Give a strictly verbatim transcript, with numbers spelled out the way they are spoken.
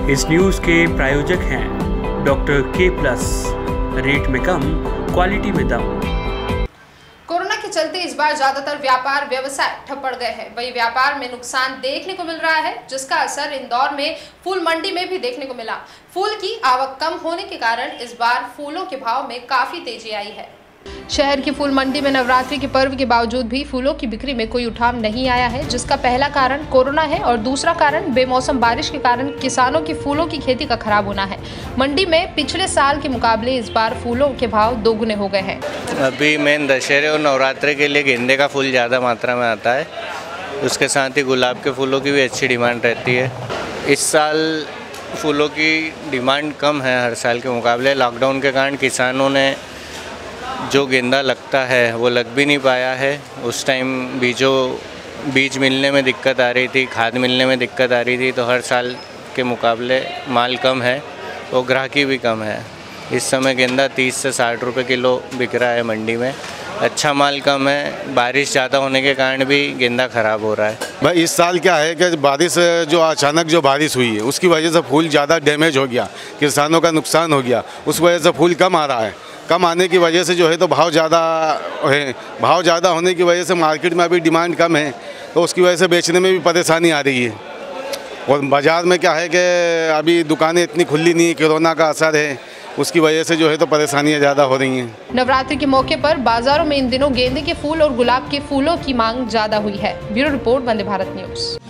इस न्यूज़ के प्रायोजक हैं डॉक्टर के प्लस, रेट में कम, क्वालिटी में दम। कोरोना के चलते इस बार ज्यादातर व्यापार व्यवसाय ठप पड़ गए हैं। वही व्यापार में नुकसान देखने को मिल रहा है, जिसका असर इंदौर में फूल मंडी में भी देखने को मिला। फूल की आवक कम होने के कारण इस बार फूलों के भाव में काफी तेजी आई है। शहर की फूल मंडी में नवरात्रि के पर्व के बावजूद भी फूलों की बिक्री में कोई उठाव नहीं आया है, जिसका पहला कारण कोरोना है और दूसरा कारण बेमौसम बारिश के कारण किसानों की फूलों की खेती का खराब होना है। मंडी में पिछले साल के मुकाबले इस बार फूलों के भाव दोगुने हो गए हैं। अभी मेन दशहरे और नवरात्रि के लिए गेंदे का फूल ज़्यादा मात्रा में आता है, उसके साथ ही गुलाब के फूलों की भी अच्छी डिमांड रहती है। इस साल फूलों की डिमांड कम है हर साल के मुकाबले। लॉकडाउन के कारण किसानों ने जो गेंदा लगता है वो लग भी नहीं पाया है। उस टाइम बीजों बीज मिलने में दिक्कत आ रही थी, खाद मिलने में दिक्कत आ रही थी, तो हर साल के मुकाबले माल कम है और ग्राहकी भी कम है। इस समय गेंदा तीस से साठ रुपए किलो बिक रहा है मंडी में। अच्छा माल कम है, बारिश ज़्यादा होने के कारण भी गेंदा ख़राब हो रहा है। भाई इस साल क्या है कि बारिश जो अचानक जो बारिश हुई है उसकी वजह से फूल ज़्यादा डैमेज हो गया, किसानों का नुकसान हो गया। उस वजह से फूल कम आ रहा है। कम आने की वजह से जो है तो भाव ज़्यादा है। भाव ज़्यादा होने की वजह से मार्केट में अभी डिमांड कम है, तो उसकी वजह से बेचने में भी परेशानी आ रही है। और बाज़ार में क्या है कि अभी दुकानें इतनी खुली नहीं, कोरोना का असर है, उसकी वजह से जो है तो परेशानियां ज़्यादा हो रही हैं। नवरात्रि के मौके पर बाजारों में इन दिनों गेंदे के फूल और गुलाब के फूलों की मांग ज़्यादा हुई है। Bureau report, Vande Bharat news.